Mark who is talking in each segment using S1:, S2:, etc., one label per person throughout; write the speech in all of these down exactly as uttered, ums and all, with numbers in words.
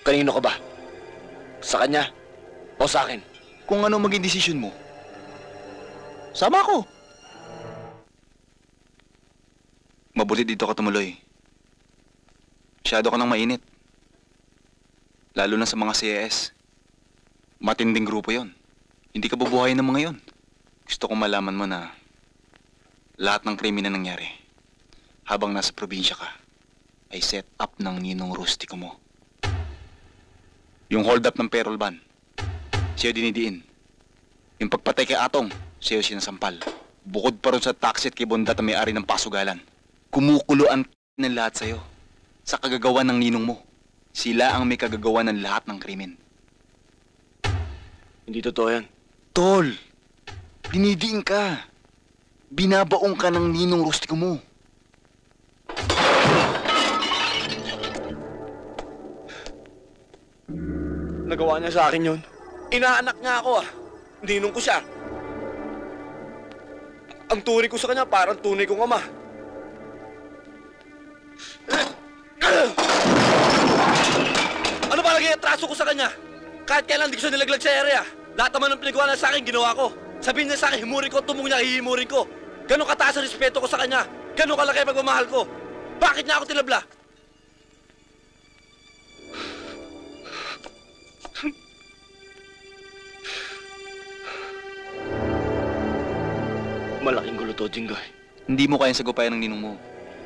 S1: Kanino ka ba? Sa kanya o sa akin?
S2: Kung ano maging desisyon mo, sama ko. Mabuti dito ka tumuloy. Masyado ka nang mainit. Lalo na sa mga C I S. Matinding grupo yon. Hindi ka bubuhayin ng mga yon. Gusto kong malaman mo na lahat ng krimen na nangyari habang nasa probinsya ka ay set up ng ninong Rustico mo. Yung hold up ng payroll ban, siya dinidiin. Yung pagpatay kay Atong, siya sinasampal. Bukod pa rin sa taxi at kay Bondat na may-ari ng pasugalan. Kumukuloan ng lahat sa'yo sa kagagawa ng ninong mo. Sila ang may kagagawa ng lahat ng krimen.
S1: Hindi totoo yan.
S2: Tol, dinidiin ka. Binabaong ka ng ninong Rustico mo.
S1: Nagawa niya sa akin yun. Inaanak niya ako ah. Ninong ko siya. Ang turi ko sa kanya parang tunay kong ama. Ano ba lagi atraso ko sa kanya? Kahit kailan di ko siya nilaglag sa area. Lahat naman ng pinagawa na sa akin, ginawa ko. Sabihin niya sa akin, himurin ko, tumong niya, hihimurin ko. Ganon kataas ang respeto ko sa kanya. Ganon kalaki ang pagmamahal ko. Bakit niya ako tinabla? Malaking gulo to, Jinggoy.
S2: Hindi mo kayang sagupayan ng ninong mo.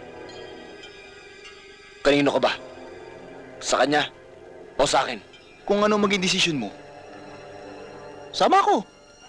S1: Kanino ka ba? Sa kanya o sa akin?
S2: Kung ano maging desisyon mo, sama ko.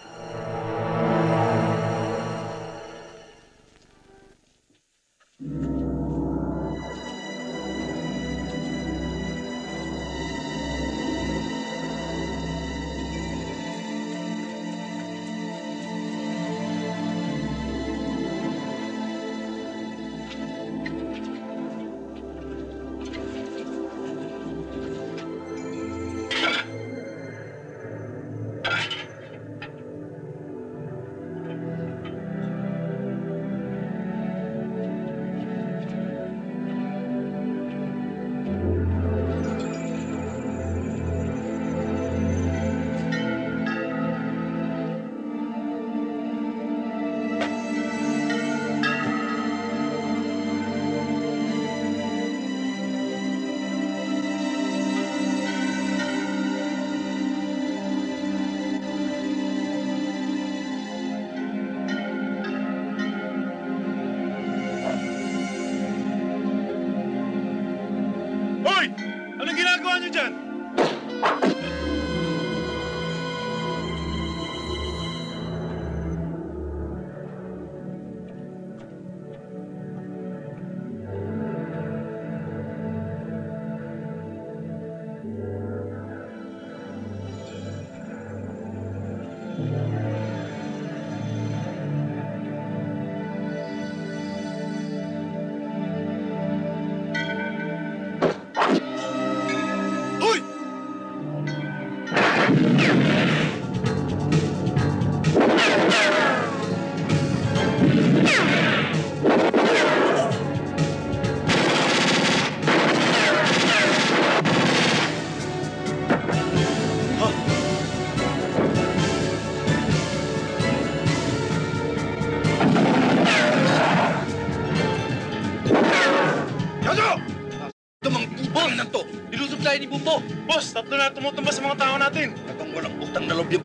S3: Boss, tatlo na tumutumba sa mga tao natin.
S4: Katong walang utang na loob yung...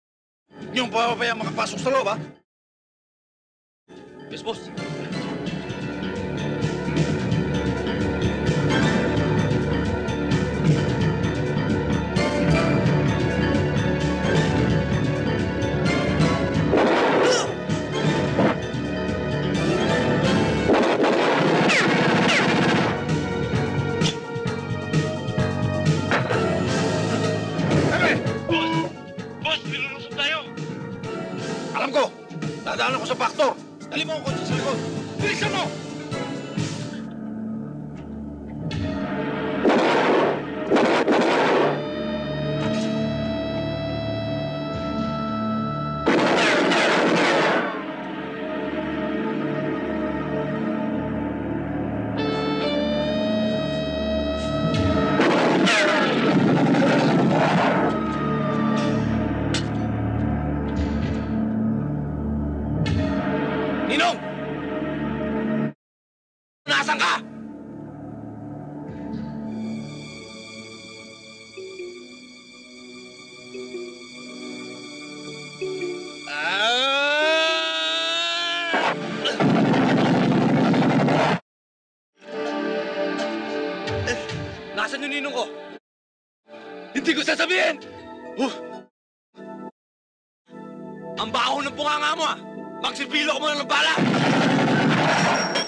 S4: Yung papabayang makapasok sa loob, ha?
S1: Yes, boss.
S4: Dadaan ako sa factor. Dali mo ang kotse sa likod. Bilisan mo!
S1: Nasaan yung ninong ko? Hindi ko sasabihin! Huh. Ang baho ng bunganga mo ah! Magsipilo ko muna ng bala!